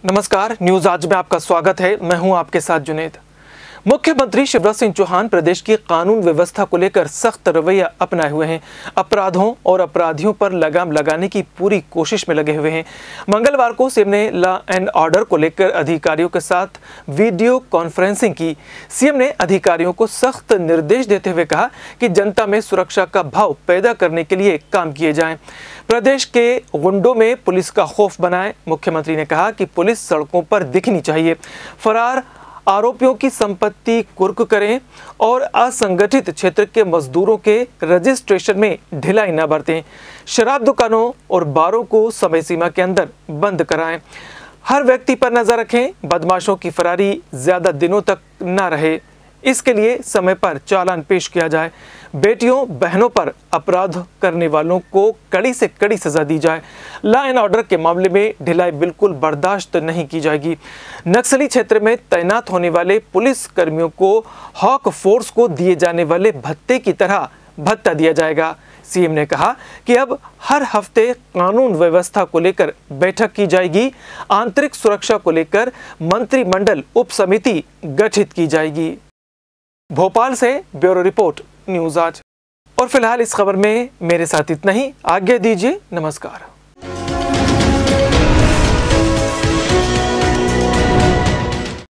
नमस्कार, न्यूज आज में आपका स्वागत है। मैं हूं आपके साथ जुनेद। मुख्यमंत्री शिवराज सिंह चौहान प्रदेश की कानून व्यवस्था को लेकर सख्त रवैया अपनाए हुए हैं। अपराधों और अपराधियों पर लगाम लगाने की पूरी कोशिश में लगे हुए हैं। मंगलवार को सीएम ने लॉ एंड ऑर्डर को लेकर अधिकारियों के साथ वीडियो कॉन्फ्रेंसिंग की। सीएम ने अधिकारियों को सख्त निर्देश देते हुए कहा कि जनता में सुरक्षा का भाव पैदा करने के लिए काम किए जाएं। प्रदेश के गुंडों में पुलिस का खौफ बनाएं। मुख्यमंत्री ने कहा कि पुलिस सड़कों पर दिखनी चाहिए, फरार आरोपियों की संपत्ति कुर्क करें और असंगठित क्षेत्र के मजदूरों के रजिस्ट्रेशन में ढिलाई न बरतें। शराब दुकानों और बारों को समय सीमा के अंदर बंद कराएं। हर व्यक्ति पर नजर रखें, बदमाशों की फरारी ज्यादा दिनों तक न रहे, इसके लिए समय पर चालान पेश किया जाए। बेटियों बहनों पर अपराध करने वालों को कड़ी से कड़ी सजा दी जाए। लॉ एंड ऑर्डर के मामले में ढिलाई बिल्कुल बर्दाश्त नहीं की जाएगी। नक्सली क्षेत्र में तैनात होने वाले पुलिस कर्मियों को हॉक फोर्स को दिए जाने वाले भत्ते की तरह भत्ता दिया जाएगा। सीएम ने कहा कि अब हर हफ्ते कानून व्यवस्था को लेकर बैठक की जाएगी। आंतरिक सुरक्षा को लेकर मंत्रिमंडल उप समिति गठित की जाएगी। भोपाल से ब्यूरो रिपोर्ट, न्यूज आज। और फिलहाल इस खबर में मेरे साथ इतना ही। आज्ञा दीजिए, नमस्कार।